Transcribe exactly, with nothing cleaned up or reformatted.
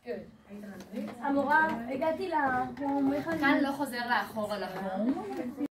המורה, הגעתי ל... כאן לא חוזר לאחור על החום.